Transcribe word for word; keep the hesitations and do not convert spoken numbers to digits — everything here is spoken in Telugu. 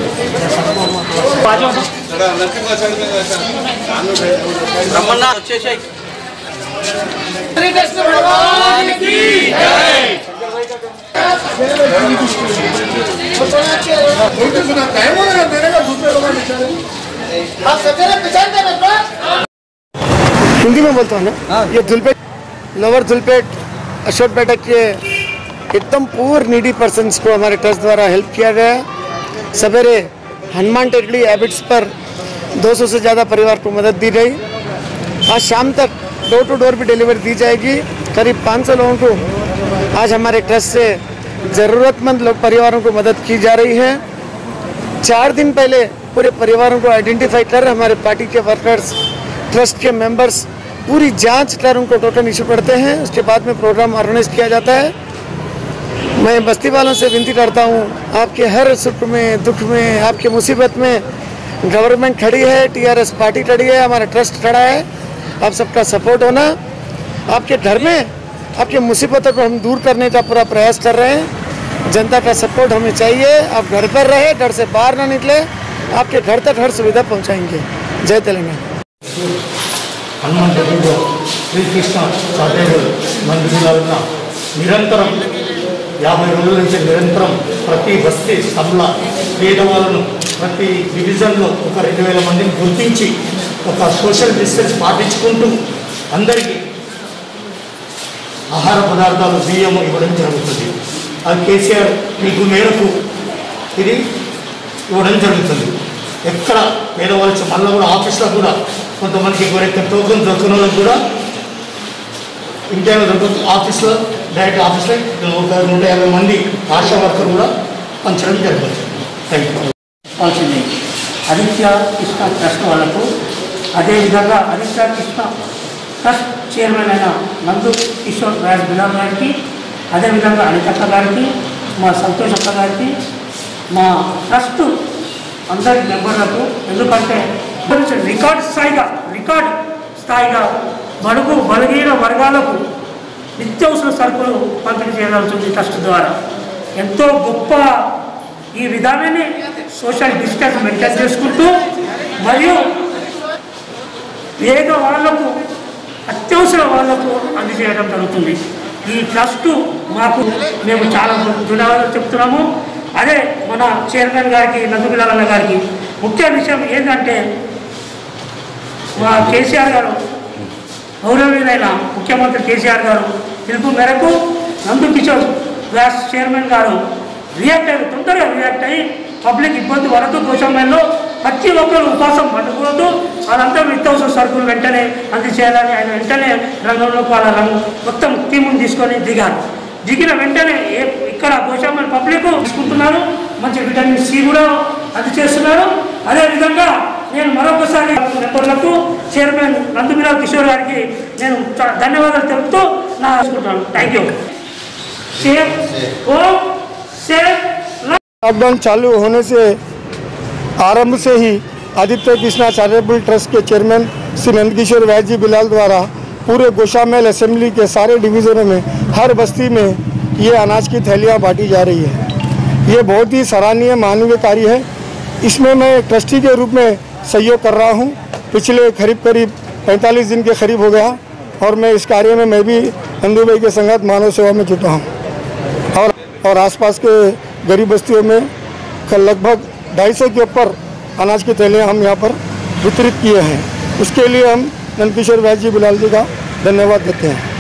हिंदी में बोलता हूँ ना। ये धुलपेट, लोअर धुलपेट, अशोकपेटा के एकदम पूर नीडी पर्सन्स को हमारे ट्रस्ट द्वारा हेल्प किया गया। सवेरे हनुमान टेकड़ी हैबिट्स पर दो सौ से ज़्यादा परिवार को मदद दी गई। आज शाम तक डोर टू डोर भी डिलीवरी दी जाएगी। करीब पाँच सौ लोगों को आज हमारे ट्रस्ट से ज़रूरतमंद लोग परिवारों को मदद की जा रही है। चार दिन पहले पूरे परिवारों को आइडेंटिफाई कर हमारे पार्टी के वर्कर्स, ट्रस्ट के मेंबर्स पूरी जांच कर उनको टोकन इशू करते हैं। उसके बाद में प्रोग्राम ऑर्गेनाइज किया जाता है। मैं बस्ती वालों से विनती करता हूं, आपके हर सुख में, दुख में, आपके मुसीबत में गवर्नमेंट खड़ी है, टीआरएस पार्टी खड़ी है, हमारा ट्रस्ट खड़ा है। आप सबका सपोर्ट होना। आपके घर में आपकी मुसीबतों को हम दूर करने का पूरा प्रयास कर रहे हैं। जनता का सपोर्ट हमें चाहिए। आप घर पर रहे, घर से बाहर ना निकले, आपके घर तक हर सुविधा पहुँचाएंगे। जय तेलंगाना। हनुमान टेकड़ी శ్రీకృష్ణ చారిటబుల్ మందిరాల నిరంతరం యాభై రోజుల నుంచి నిరంతరం ప్రతి బస్తీ సభల పేదవాళ్ళను ప్రతి డివిజన్లో ఒక రెండు వేల మందిని గుర్తించి ఒక సోషల్ డిస్టెన్స్ పాటించుకుంటూ అందరికీ ఆహార పదార్థాలు బియ్యం ఇవ్వడం జరుగుతుంది। అది కేసీఆర్ మీకు మేరకు ఇది ఇవ్వడం జరుగుతుంది। ఎక్కడ పేదవాళ్ళు మళ్ళీ కూడా ఆఫీస్లో కూడా కొంతమందికి ఎవరైతే టోకన్ దొరికిన వాళ్ళకి కూడా ఇంటైనా దొరుకుతుంది। ఆఫీస్లో డైరెక్ట్ ఆఫీస్లో ఒక నూట యాభై మంది ఆశా వర్కర్ కూడా పంచడం జరుగుతుంది। Thank you. వచ్చింది ఆదిత్య కృష్ణ ట్రస్ట్ వాళ్ళకు, అదేవిధంగా ఆదిత్య కృష్ణ ట్రస్ట్ చైర్మన్ అయిన నందు కిషోర్ రాజ్ బిలాల్ గారికి, అదేవిధంగా అనితక్క గారికి, మా సంతోష్ అక్క గారికి, మా ట్రస్ట్ అందరి మెంబర్లకు, ఎందుకంటే రికార్డు స్థాయిగా రికార్డు స్థాయిగా బడుగు బలహీన వర్గాలకు నిత్యావసర సరుకులు పంపిణీ చేయగలుగుతుంది ట్రస్ట్ ద్వారా। ఎంతో గొప్ప ఈ విధానాన్ని సోషల్ డిస్టెన్స్ మెయింటైన్ చేసుకుంటూ మరియు పేద వాళ్లకు అత్యవసర వాళ్లకు అందజేయడం జరుగుతుంది। ఈ ట్రస్టు మాకు మేము చాలా ధన్యవాదాలు చెప్తున్నాము। అదే మన చైర్మన్ గారికి, నందుబిలాల్ గారికి ముఖ్య విషయం ఏంటంటే, మా కేసీఆర్ గారు గౌరవనీయులైన ముఖ్యమంత్రి కేసీఆర్ గారు పిలుపు మేరకు నందు కిషోర్ వ్యాస్ చైర్మన్ గారు రియాక్ట్ అయ్యి తొందరగా రియాక్ట్ అయ్యి పబ్లిక్ ఇబ్బంది పడద్దు, గోషామల్లో ప్రతి ఒక్కరు ఉపాసం పట్టుకోవద్దు, వాళ్ళంతా నిత్యావసర సరుకులు వెంటనే అందజేయాలని ఆయన వెంటనే రంగంలోకి వాళ్ళ రంగం మొత్తం టీమును తీసుకొని దిగారు। దిగిన వెంటనే ఏ ఇక్కడ గోషామల్ పబ్లిక్ తీసుకుంటున్నారు, మంచి విటమిన్ సి కూడా అందజేస్తున్నారు। అదేవిధంగా నేను మరొకసారి మెంబర్లకు, చైర్మన్ నందుబిలాల్ కిషోర్ గారికి నేను ధన్యవాదాలు తెలుపుతూ నా ఆశిస్తున్నాను। Thank you. लॉकडाउन चालू होने से आरंभ से ही आदित्य कृष्णा चैरिटेबल ट्रस्ट के चेयरमैन श्री नंदकिशोर वैद्य जी बिलाल द्वारा पूरे गोशामेल असेंबली के सारे डिवीज़नों में हर बस्ती में ये अनाज की थैलियाँ बांटी जा रही है। ये बहुत ही सराहनीय मानवीय कार्य है। इसमें मैं ट्रस्टी के रूप में सहयोग कर रहा हूँ। पिछले करीब करीब पैंतालीस दिन के करीब हो गया और मैं इस कार्य में मैं भी नंदू भाई के संगत मानव सेवा में जुटा हूँ और और आसपास के गरीब बस्तियों में लगभग ढाई सौ के ऊपर अनाज की थैलियाँ हम यहाँ पर वितरित किए हैं। उसके लिए हम नंदकिशोर वैद्य जी बिलाल जी का धन्यवाद देते हैं।